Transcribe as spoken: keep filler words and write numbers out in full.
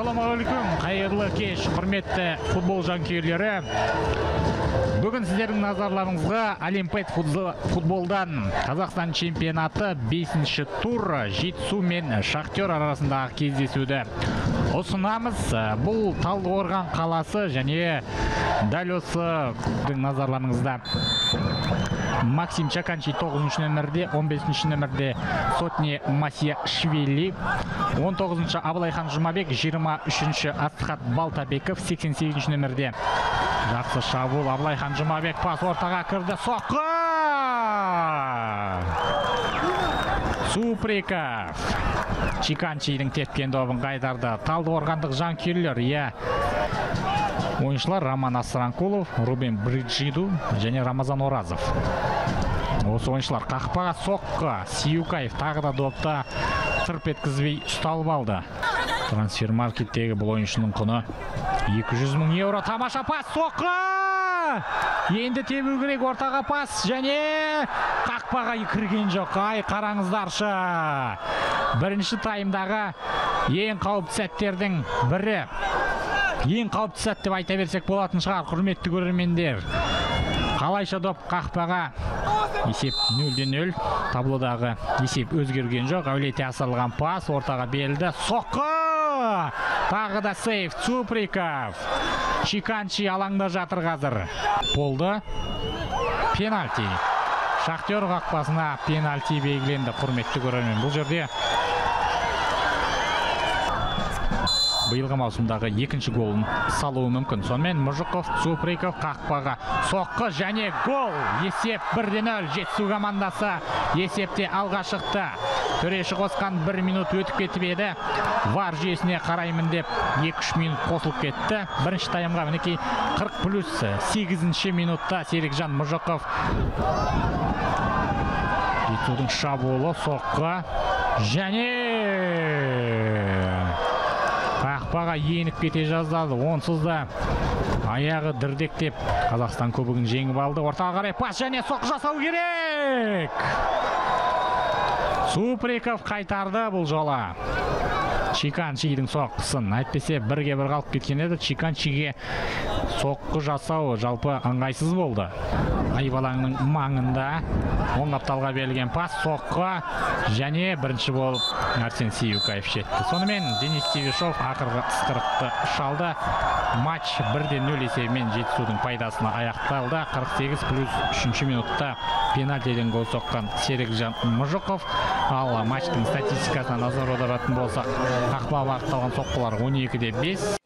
Ассалаумағалейкум, қайырлы кеш, құрметті футбол жанкүйерлері. Бүгін сіздердің назарларыңызға Олимпиад футболдан Қазақстан чемпионаты бесінші тур Жетісу мен Шахтер арасындағы кездесуді ұсынамыз. Бұл Талдықорған қаласы және дәл осы назарларыңызда Максим Чаканчи тоғызыншы нөмірде, он бесінші нөмірде Сотни Масияшвили, он тоғызыншы Абылайхан Жұмабек, жиырма үшінші Астахат Балтабеков, сексен сегізінші нөмірде. Жақсы шабуыл, Абылайхан Жұмабек пас ортаға кірді, соққы! Суприков Чиканчидің тепкен добын қайтарды. Талдықорғандық жанкүйерлер, иә, ойыншылар Роман Асранкулов, Рубен Бриджиду және Рамазан Оразов. Осы ойыншылар қақпаға соққы. Сиюкаев тағы да допта тырп еткізбей ұсталып алды. Трансфермаркеттегі бұл ойыншының құны екі жүз мың еуро. Тамаша пас, соққы! Енді тебу керек, ортаға пас және қақпаға кірген жоқ. Ай, қараңыздаршы. Бірінші таймдағы ең қауіпті сәттердің бірі. Ең қауіпті сәт деп айта берсек болатын шығар, құрметті көрермендер. Қалайша доп қақпаға. Есеп нөл-де нөл. Таблодағы есеп өзгерген жоқ. Әулете асырылған пас ортаға берілді. Соққы! Тағы да сейф. Суприков. Чиканчи алаңда жатыр қазір. Болды. Пенальти. Шахтер қақпасына пенальти белгіленді, құрметті көрермен. Бұл жерде биылғы маусымдағы екінші голын салуы мүмкін. Сонымен Мұжықов, Суприков қақпаға соққы және гол. Есеп бір-де нөл. Жетісу командасы есепте алға шықты. Төреші қосқан бір минут өтіп кетіп еді. Вар жүйесіне қараймын деп екі-үш минут қосылып кетті. Бірінші таймға мінекей қырық плюс сегізінші минутта Серікжан Мұжықов. Жетісудың шабуылы, соққы және қақпаға еніп кете жаздады. Онсыз да аяғы дірдектеп Қазақстан кубогын жеңіп алды. Ортаға қарай пас және соққы жасау керек. Суприков қайтарды бұл жола. Чиканчидің соққысын. Әйтпесе бірге бір қалып кеткен еді. Чиканчиге соққы жасау жалпы ыңғайсыз болды. Айбалаңның маңында оң қапталға берілген пас, соққы және бірінші болып Арсен Сиюкаев жетті. Сонымен Денис Тевишов ақырғы ысқырықты шалды. Матч бір-де нөл есебімен Жетісудың пайдасына аяқталды. қырық сегіз плюс үшінші минутта пенальтиден гол соққан Серікжан Мұжықов. Ал матчтың статистикасына назар аударатын болсақ, қақпаға бағытталған соққылар он екі-де бес,